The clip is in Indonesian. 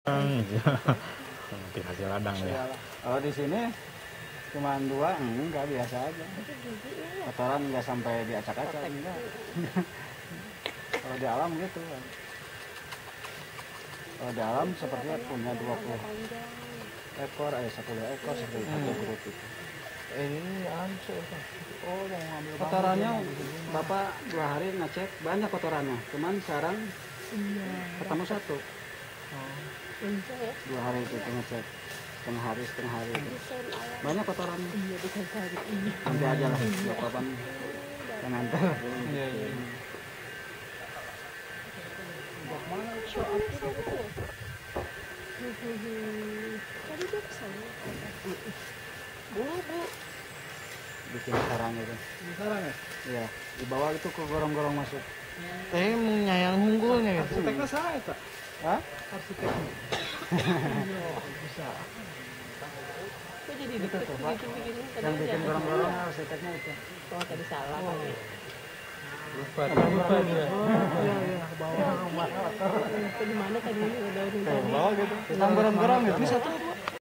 Nanti hasil ladang ya. Kalau di sini cuma 2, enggak, biasa aja. Kotoran enggak sampai diacak-acak, enggak. Kalau di alam gitu kan. Kalau di alam sepertinya punya 20 ekor, 10 ekor seperti itu grup itu. Ini hancur. Oh, yang ngambil Kotorannya Bapak 2 hari ngecek banyak kotorannya. Cuman sekarang ketemu 1. 2 hari itu ngecek. Setengah hari itu. Banyak kotorannya. Nanti aja lah Bapak kan nanti. Iya. Bikin sarang itu. Sarang ya? Iya, dibawa itu ke gorong-gorong masuk. Teh menyayang unggulnya gitu. Arsiteknya saya itu. Hah? Arsiteknya. Bisa. Kok jadi Itu deket tuh, Pak. bikin-bikin Yang bikin gorong-gorong arsiteknya itu. Oh, tadi salah kali. Lupa dia. Iya, ke bawah rumah. Itu di mana tadi udah Ke bawah gitu. Yang gorong-gorong itu. Ini satu